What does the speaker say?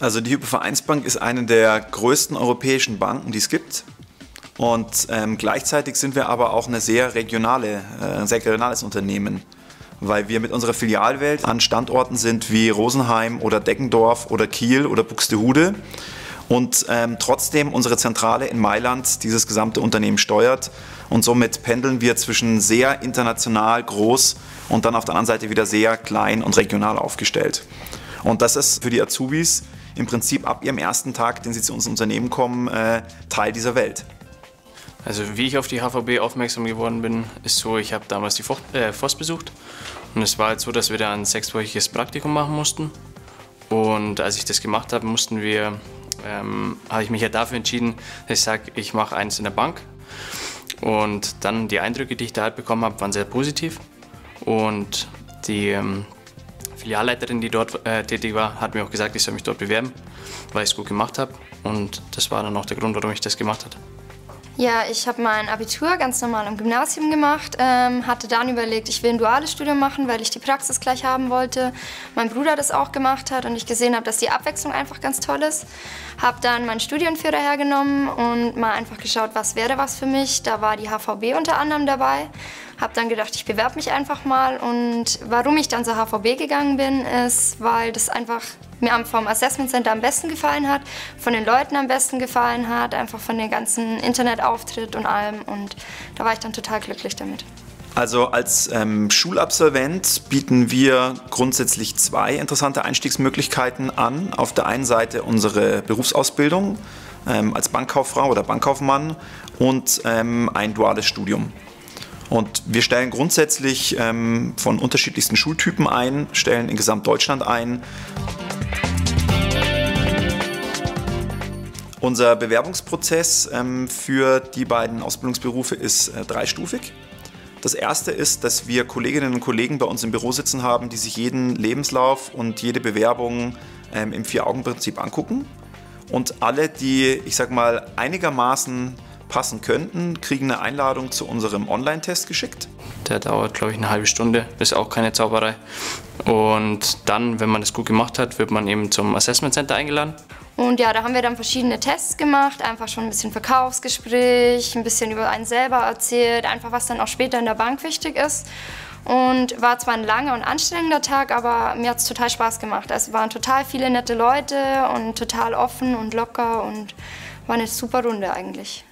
Also die Hypo-Vereinsbank ist eine der größten europäischen Banken, die es gibt. Und gleichzeitig sind wir aber auch ein sehr regionales Unternehmen, weil wir mit unserer Filialwelt an Standorten sind wie Rosenheim oder Deggendorf oder Kiel oder Buxtehude und trotzdem unsere Zentrale in Mailand dieses gesamte Unternehmen steuert und somit pendeln wir zwischen sehr international groß und dann auf der anderen Seite wieder sehr klein und regional aufgestellt. Und das ist für die Azubis im Prinzip ab ihrem ersten Tag, den sie zu uns ins Unternehmen kommen, Teil dieser Welt. Also wie ich auf die HVB aufmerksam geworden bin, ist so, ich habe damals die FOS besucht und es war halt so, dass wir da ein 6-wöchiges Praktikum machen mussten und als ich das gemacht habe, habe ich mich ja dafür entschieden, dass ich sage, ich mache eins in der Bank und dann die Eindrücke, die ich da halt bekommen habe, waren sehr positiv und die Filialleiterin, die dort tätig war, hat mir auch gesagt, ich soll mich dort bewerben, weil ich es gut gemacht habe und das war dann auch der Grund, warum ich das gemacht habe. Ja, ich habe mein Abitur ganz normal am Gymnasium gemacht, hatte dann überlegt, ich will ein duales Studium machen, weil ich die Praxis gleich haben wollte. Mein Bruder das auch gemacht hat und ich gesehen habe, dass die Abwechslung einfach ganz toll ist. Habe dann meinen Studienführer hergenommen und mal einfach geschaut, was wäre was für mich. Da war die HVB unter anderem dabei. Habe dann gedacht, ich bewerbe mich einfach mal und warum ich dann zur HVB gegangen bin, ist, weil das einfach mir vom Assessment Center am besten gefallen hat, von den Leuten am besten gefallen hat, einfach von dem ganzen Internetauftritt und allem und da war ich dann total glücklich damit. Also als Schulabsolvent bieten wir grundsätzlich 2 interessante Einstiegsmöglichkeiten an. Auf der einen Seite unsere Berufsausbildung als Bankkauffrau oder Bankkaufmann und ein duales Studium. Und wir stellen grundsätzlich von unterschiedlichsten Schultypen ein, stellen in Gesamtdeutschland ein. Unser Bewerbungsprozess für die beiden Ausbildungsberufe ist 3-stufig. Das erste ist, dass wir Kolleginnen und Kollegen bei uns im Büro sitzen haben, die sich jeden Lebenslauf und jede Bewerbung im 4-Augen-Prinzip angucken. Und alle, die, ich sag mal, einigermaßen passen könnten, kriegen eine Einladung zu unserem Online-Test geschickt. Der dauert, glaube ich, eine halbe Stunde, ist auch keine Zauberei. Und dann, wenn man das gut gemacht hat, wird man eben zum Assessment Center eingeladen. Und ja, da haben wir dann verschiedene Tests gemacht, einfach schon ein bisschen Verkaufsgespräch, ein bisschen über einen selber erzählt, einfach was dann auch später in der Bank wichtig ist. Und war zwar ein langer und anstrengender Tag, aber mir hat es total Spaß gemacht. Es waren total viele nette Leute und total offen und locker und war eine super Runde eigentlich.